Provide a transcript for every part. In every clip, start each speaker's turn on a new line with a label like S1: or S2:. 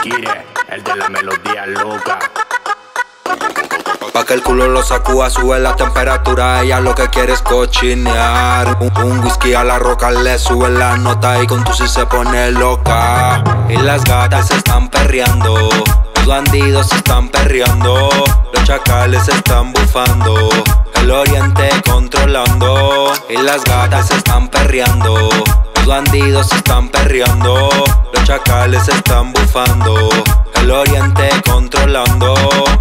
S1: Kire, el de la melodía loca.
S2: Pa' que el culo lo sacúa, sube la temperatura. Ella lo que quiere es cochinear. Un whisky a la roca le sube la nota y con tu sí se pone loca. Y las gatas se están perreando, los bandidos se están perreando, los chacales se están bufando, el oriente controlando. Y las gatas se están perreando, los bandidos se están perreando, los chacales se están bufando, el oriente controlando.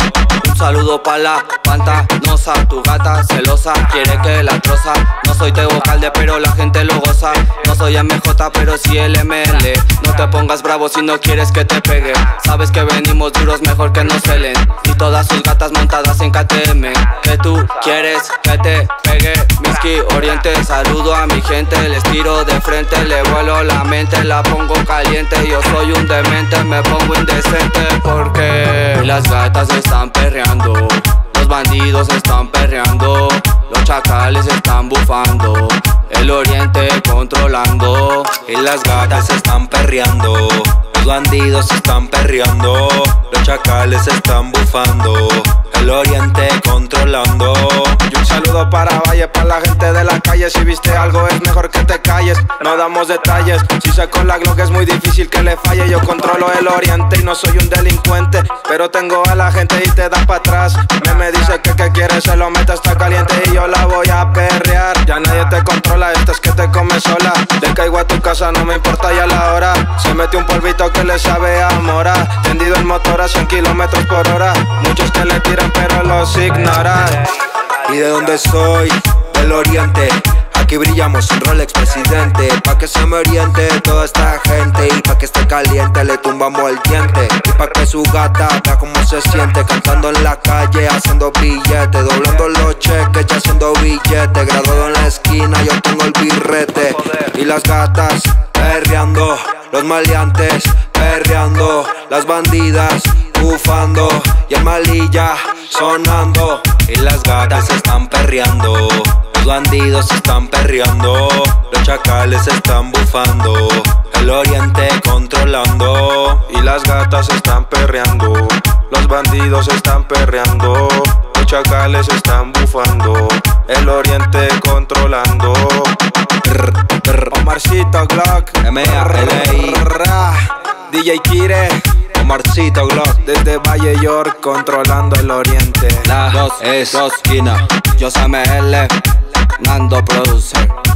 S3: Un saludo pa' la pantanosa, tu gata celosa, quiere que la troza. No soy Tego Calde, pero la gente lo goza. No soy MJ, pero sí LML. No te pongas bravo si no quieres que te pegue. Sabes que venimos duros, mejor que nos celen. Y todas sus gatas montadas en KTM. Que tú quieres que te pegue. Miski Oriente, saludo a mi gente. Les tiro de frente, le vuelo la mente. La pongo caliente, yo soy un demente. Me pongo indecente porque las gatas están perreando, los bandidos están perreando, los chacales están bufando, el oriente controlando.
S2: Y las gatas se están perreando, los bandidos se están perreando, los chacales se están bufando, el oriente controlando.
S4: Y un saludo para Valle, para la gente de la calle. Si viste algo es mejor que te calles, no damos detalles. Si saco la Glock es muy difícil que le falle. Yo controlo el oriente y no soy un delincuente, pero tengo a la gente y te da para atrás. Me dice que quiere, se lo mete, está caliente y yo la voy a perrear. Ya nadie te controla, esta es que te come sola. Le caigo a tu casa, no me importa ya la hora. Se mete un polvito que le sabe a mora. Tendido el motor a 100 kilómetros por hora. Muchos que le tiran pero los ignoran.
S2: ¿Y de dónde soy? Del oriente. Aquí brillamos un Rolex presidente. Pa' que se me oriente toda esta gente. Y pa' que esté caliente le tumbamos el diente. Y pa' que su gata vea cómo se siente cantando en la calle, haciendo billetes, doblando los cheques y haciendo billetes. Graduado en la esquina, yo tengo el birrete. Y las gatas perreando, los maleantes perreando, las bandidas bufando y el malilla sonando. Y las gatas se están perreando, los bandidos se están perreando, los chacales se están bufando, el oriente controlando.
S4: Y las gatas se están perreando, los bandidos se están perreando, los chacales se están bufando, el oriente controlando. Omarcito Glock,
S2: M.A.L.I.
S4: DJ Kire,
S2: Omarcito Glock,
S4: desde Valle York controlando el oriente.
S2: La esquina.
S3: Yo soy ML, Nando Producer.